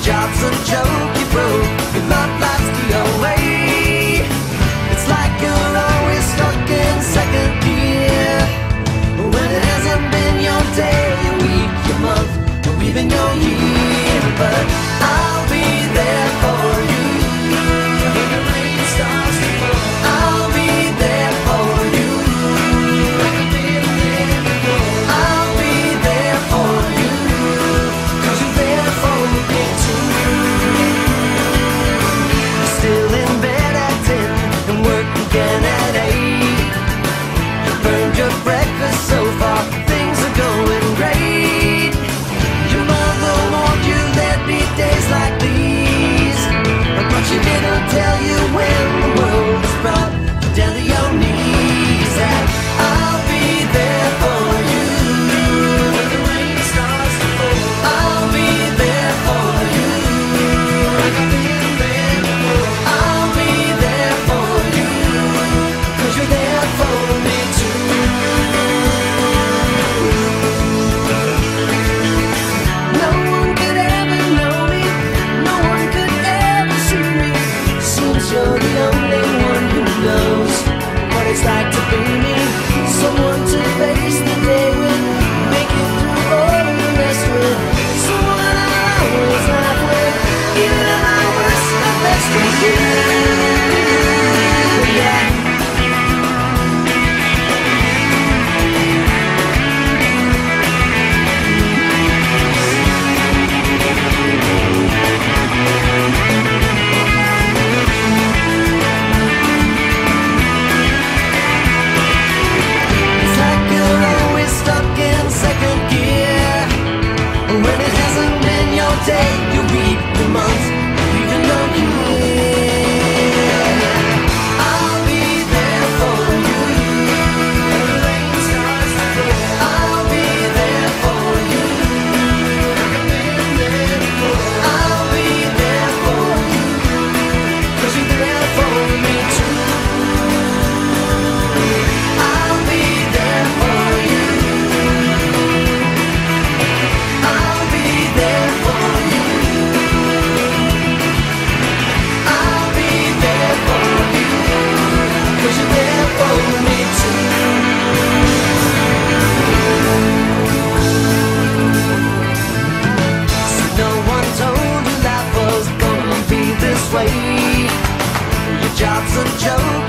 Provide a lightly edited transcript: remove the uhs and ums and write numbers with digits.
job's a joke, you broke, your love life's the away. It's like you're always stuck in second gear, when it hasn't been your day, your week, your month, or even your year. But I'll be there for you when the rain starts to fall. I'll be there for you like I've been there before. I'll be there for you 'cause you're there for me too. You're still in bed at 10 and work again at 8. You burned your breakfast so far, things are going great. Your mother warned you there'd be days like these, but she didn't tell you when the world was brought down to your knees. And I'll be there for you when the rain starts to fall. I'll be there for you like I've been there before. I'll be there for you 'cause you're there for me too. No one could ever know me, no one could ever see me. Seems you're the only one who knows what it's like to be me. Someone to face the day with, make it through all the rest with. Someone I always laugh with, even at my worst, my best with you. Yeah. It's like you're always stuck in second gear, when it hasn't been your day, your week, your month, even your year. I'll be there for you when the rain starts to fall. I'll be there for you like I've been there before. I'll be there for you 'cause you're there for me too. I'll be there for you. I'll be there for you. I'll be there for you 'cause you're there for me too. So no one told you life was gonna be this way. Your job's a joke,